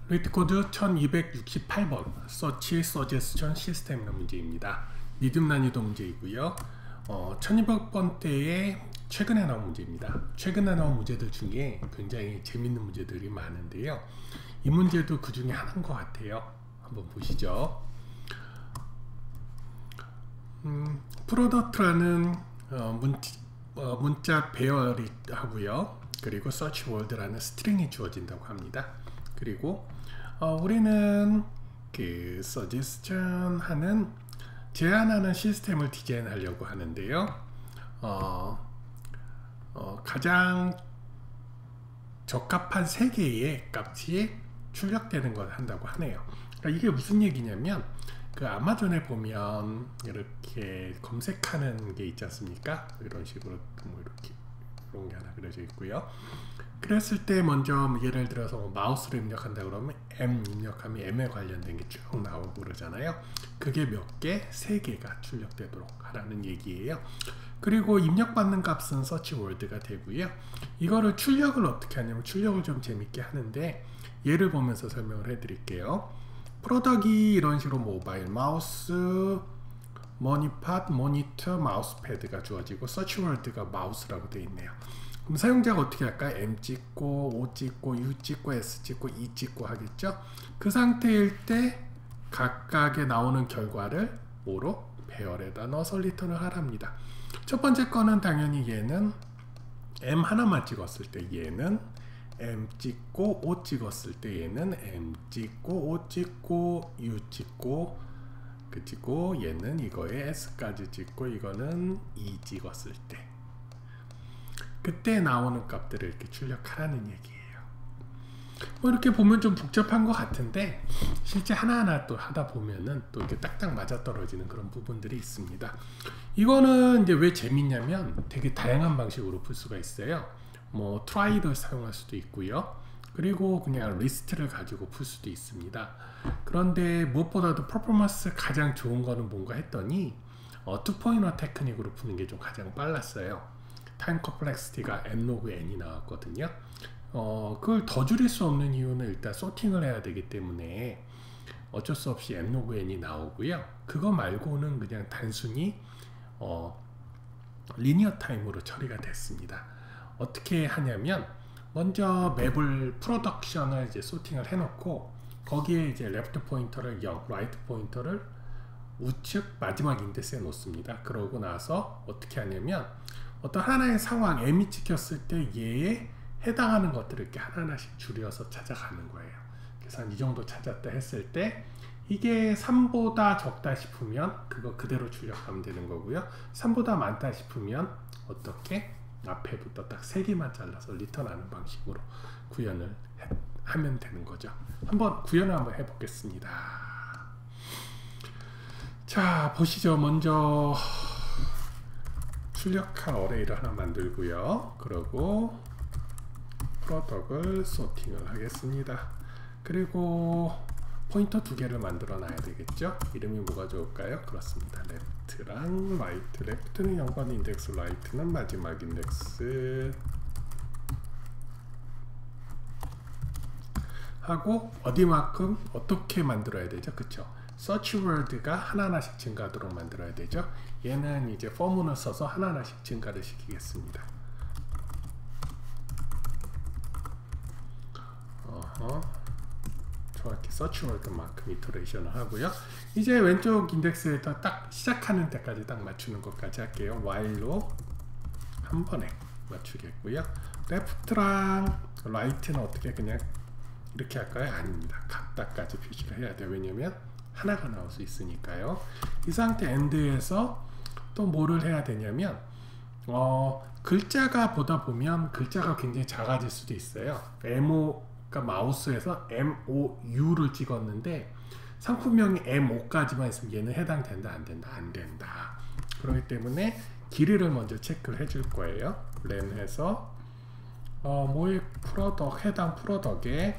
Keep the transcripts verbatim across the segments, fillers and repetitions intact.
레이트 코드 천이백육십팔 번 서치 서제스션 시스템의 문제입니다. 미디움 난이도 문제이고요. 어, 천이백 번대의 최근에 나온 문제입니다. 최근에 나온 문제들 중에 굉장히 재밌는 문제들이 많은데요. 이 문제도 그 중에 하나인 것 같아요. 한번 보시죠. 음, 프로덕트라는 어, 문, 어, 문자 배열이 하고요. 그리고 search word라는 스트링이 주어진다고 합니다. 그리고 어, 우리는 그 suggestion 하는 제안하는 시스템을 디자인하려고 하는데요. 어, 어, 가장 적합한 세 개의 값이 출력되는 걸 한다고 하네요. 그러니까 이게 무슨 얘기냐면 그 아마존에 보면 이렇게 검색하는 게 있지 않습니까? 이런 식으로 뭐 이렇게 이런 게 하나 그려져 있고요. 그랬을 때 먼저 예를 들어서 마우스를 입력한다 그러면 M 입력하면 M에 관련된 게 쭉 나오고 그러잖아요. 그게 몇 개? 세 개가 출력되도록 하라는 얘기예요. 그리고 입력받는 값은 search word가 되고요. 이거를 출력을 어떻게 하냐면 출력을 좀 재밌게 하는데 예를 보면서 설명을 해드릴게요. 프로덕이 이런 식으로 모바일 마우스, 머니팟, 모니터, 마우스패드가 주어지고 search word가 마우스라고 되어 있네요. 그럼 사용자가 어떻게 할까? M 찍고, O 찍고, U 찍고, S 찍고, E 찍고 하겠죠? 그 상태일 때 각각에 나오는 결과를 뭐로? 배열에다 넣어서 리턴을 하랍니다. 첫 번째 거는 당연히 얘는 M 하나만 찍었을 때 얘는 M 찍고 O 찍었을 때 얘는 M 찍고 O 찍고 U 찍고 그치고 얘는 이거에 S까지 찍고 이거는 E 찍었을 때 그때 나오는 값들을 이렇게 출력하라는 얘기예요. 뭐 이렇게 보면 좀 복잡한 것 같은데 실제 하나하나 또 하다 보면은 또 이렇게 딱딱 맞아떨어지는 그런 부분들이 있습니다. 이거는 이제 왜 재밌냐면 되게 다양한 방식으로 풀 수가 있어요. 뭐 트라이를 사용할 수도 있고요. 그리고 그냥 리스트를 가지고 풀 수도 있습니다. 그런데 무엇보다도 퍼포먼스 가장 좋은 거는 뭔가 했더니 어, 투포인터 테크닉으로 푸는 게 좀 가장 빨랐어요. 타임 컴플렉시티가 n 로그 n이 나왔거든요. 어, 그걸 더 줄일 수 없는 이유는 일단 소팅을 해야 되기 때문에 어쩔 수 없이 n 로그 n이 나오고요. 그거 말고는 그냥 단순히 어, 리니어 타임으로 처리가 됐습니다. 어떻게 하냐면 먼저 맵을 프로덕션을 이제 소팅을 해놓고 거기에 이제 레프트 포인터를 영, 라이트 포인터를 우측 마지막 인덱스에 놓습니다. 그러고 나서 어떻게 하냐면 어떤 하나의 상황 M이 찍혔을 때 얘에 해당하는 것들을 이렇게 하나하나씩 줄여서 찾아가는 거예요. 그래서 한 이 정도 찾았다 했을 때 이게 삼보다 적다 싶으면 그거 그대로 출력하면 되는 거고요. 삼보다 많다 싶으면 어떻게? 앞에부터 딱 세 개만 잘라서 리턴하는 방식으로 구현을 해, 하면 되는 거죠. 한번 구현을 한번 해보겠습니다. 자, 보시죠. 먼저 출력할 어레이를 하나 만들고요. 그리고 프로덕을 소팅을 하겠습니다. 그리고 포인터 두 개를 만들어 놔야 되겠죠. 이름이 뭐가 좋을까요? 그렇습니다. 레프트랑 라이트. 레프트는 영 번 인덱스, 라이트는 마지막 인덱스 하고 어디만큼 어떻게 만들어야 되죠? 그쵸? search word가 하나하나씩 증가하도록 만들어야 되죠. 얘는 이제 포문을 써서 하나하나씩 증가를 시키겠습니다. 어허. 정확히 search word만큼 이터레이션을 하고요. 이제 왼쪽 인덱스에다 딱 시작하는 데까지 딱 맞추는 것까지 할게요. while로 한 번에 맞추겠고요. left랑 right는 어떻게 그냥 이렇게 할까요? 아닙니다. 각다까지 표시를 해야 돼요. 왜냐면 하나가 나올 수 있으니까요. 이 상태 end에서 또 뭐를 해야 되냐면 어, 글자가 보다 보면 글자가 굉장히 작아질 수도 있어요. 엠오 그러니까 마우스에서 엠 오 유를 찍었는데 상품명이 엠 오까지만 있으면 얘는 해당된다 안 된다 안 된다. 그렇기 때문에 길이를 먼저 체크를 해줄 거예요. 렌 해서 어, 뭐의 프로덕 해당 프로덕에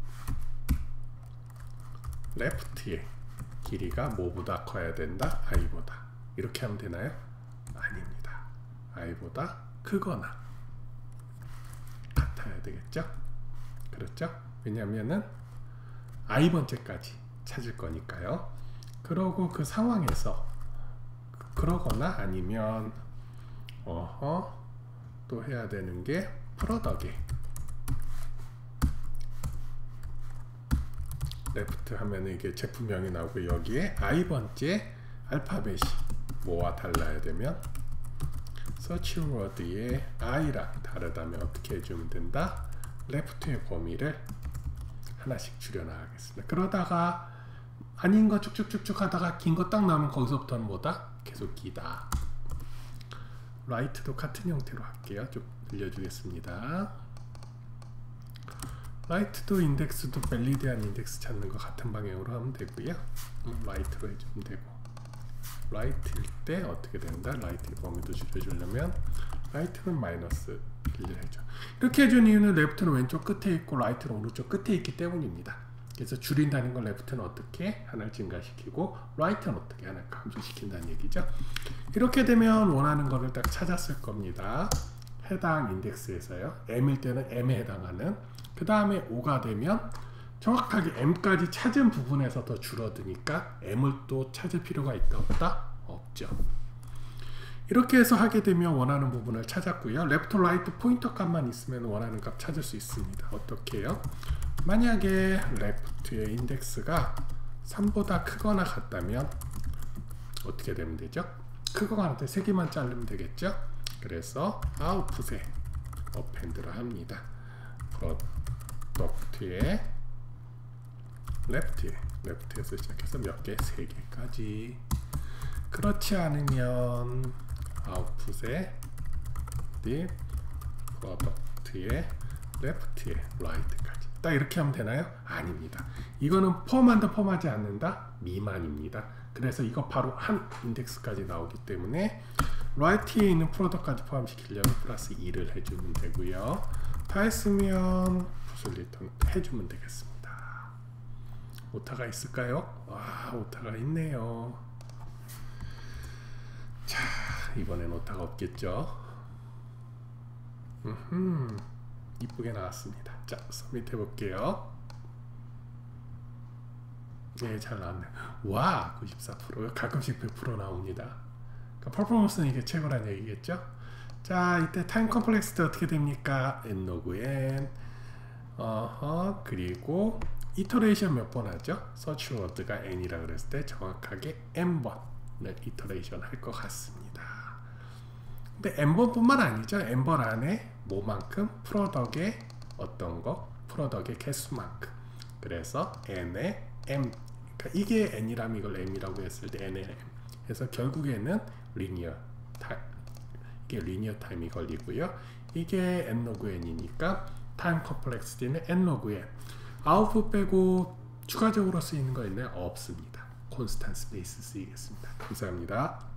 레프트의 길이가 뭐보다 커야 된다? i보다. 이렇게 하면 되나요? 아닙니다. i보다 크거나 같아야 되겠죠? 그렇죠? 왜냐면은 i번째까지 찾을 거니까요. 그러고 그 상황에서 그러거나 아니면 어허 또 해야 되는 게 프로덕에 레프트 하면 이게 제품명이 나오고 여기에 i번째 알파벳이 뭐와 달라야 되면 서치 워드에 i랑 다르다면 어떻게 해주면 된다? 레프트의 범위를 하나씩 줄여나가겠습니다. 그러다가 아닌 거 쭉쭉쭉쭉 하다가 긴 거 딱 나오면 거기서부터는 뭐다? 계속 기다. 라이트도 같은 형태로 할게요. 좀 늘려주겠습니다. 라이트도 인덱스도 밸리드한 인덱스 찾는 거 같은 방향으로 하면 되고요. 음, 라이트로 해주면 되고 라이트일 때 어떻게 된다? 라이트의 범위도 줄여주려면 라이트는 마이너스 일을 해줘. 이렇게 해준 이유는 레프트는 왼쪽 끝에 있고 라이트는 오른쪽 끝에 있기 때문입니다. 그래서 줄인다는 건 레프트는 어떻게 하나를 증가시키고 라이트는 어떻게 하나를 감소시킨다는 얘기죠. 이렇게 되면 원하는 거를 딱 찾았을 겁니다. 해당 인덱스에서요. M일 때는 M에 해당하는, 그 다음에 오가 되면 정확하게 M까지 찾은 부분에서 더 줄어드니까 M을 또 찾을 필요가 있다 없다? 없죠. 이렇게 해서 하게 되면 원하는 부분을 찾았고요. 레프트 라이트 포인터 값만 있으면 원하는 값 찾을 수 있습니다. 어떻게 해요? 만약에 레프트의 인덱스가 삼보다 크거나 같다면 어떻게 되면 되죠? 크거나 같을 때 세 개만 자르면 되겠죠? 그래서 아웃풋에 어펜드를 합니다. 프로덕트에 레프트에 레프트에서 시작해서 몇 개? 세 개까지. 그렇지 않으면 아웃풋에 프로덕트에 레프트에 라이트까지. 딱 이렇게 하면 되나요? 아닙니다. 이거는 포함한다 포함하지 않는다? 미만입니다. 그래서 이거 바로 한 인덱스까지 나오기 때문에 라이트에 있는 프로덕트까지 포함시키려면 플러스 이를 해주면 되고요. 다 했으면 풋을 리턴 해주면 되겠습니다. 오타가 있을까요? 와, 오타가 있네요. 자, 이번엔 오타가 없겠죠? 음흠, 이쁘게 나왔습니다. 자, 서밋 해볼게요. 네, 잘 나왔네요. 와, 구십사 퍼센트. 가끔씩 백 퍼센트 나옵니다. 그러니까 퍼포먼스는 이게 최고란 얘기겠죠? 자, 이때 타임 컴플렉스 때 어떻게 됩니까? n 로그 n 어허, 그리고 이터레이션 몇 번 하죠? 서치 워드가 n이라 그랬을 때 정확하게 n번을 이터레이션 할 것 같습니다. 근데 n번뿐만 아니죠. n번 안에 뭐만큼? 프로덕의 어떤 거? 프로덕의 개수만큼. 그래서 n의 m, 그러니까 이게 n이라면 이걸 m이라고 했을 때 n의 m. 그래서 결국에는 리니어 타임, 이게 리니어 타임이 걸리고요. 이게 n 로그 n이니까 타임 컴플렉시티는 n 로그 n. 아웃풋 빼고 추가적으로 쓰이는 거 있나요? 없습니다. 콘스탄트 스페이스 쓰이겠습니다. 감사합니다.